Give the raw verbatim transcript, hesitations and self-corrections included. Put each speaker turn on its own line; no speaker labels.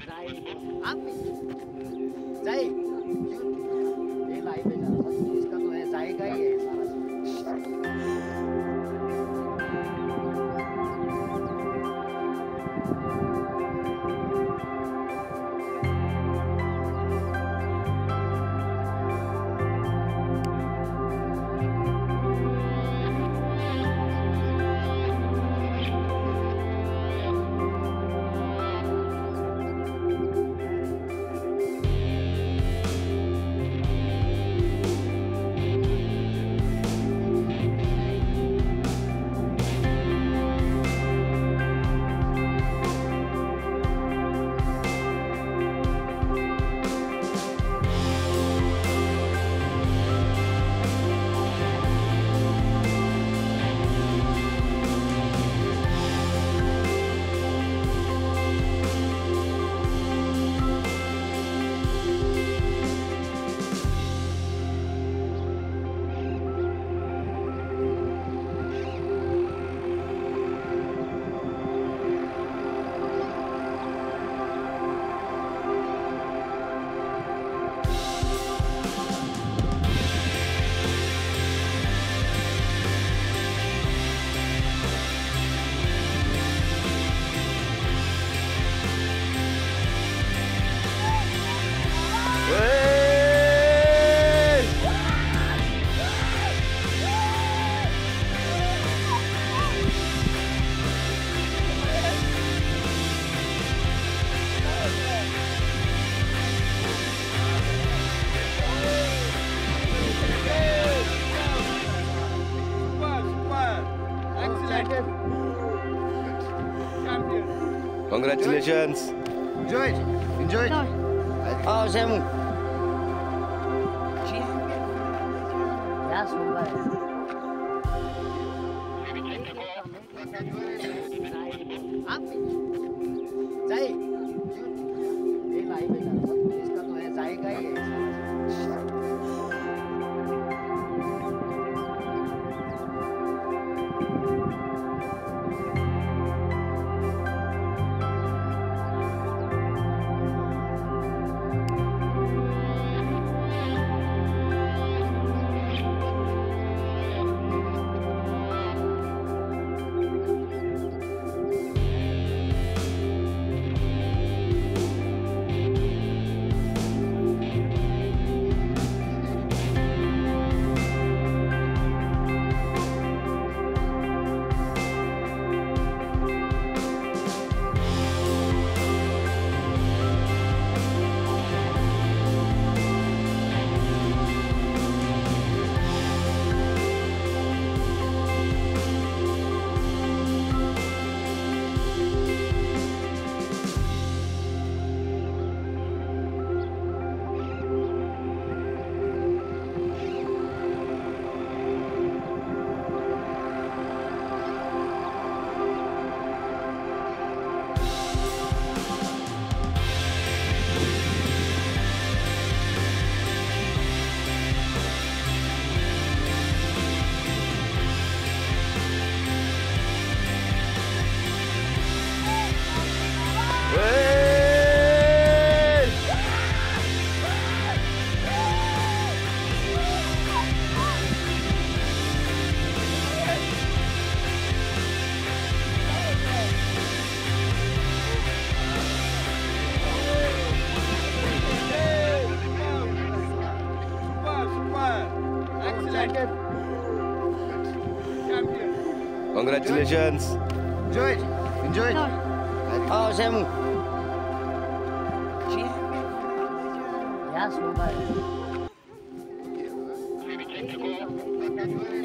आप जाए ये लाइव है ज़रा इसका तो है जाएगा ही है सारा
Congratulations.
Enjoy it. Enjoy it. आओ सेमू क्या सुंदर है आप जाए ये लाइव है ज़रा इसका तो है जाएगा ही है
Congratulations.
Enjoy it. Enjoy it. आओ सेमू क्या सुंदर है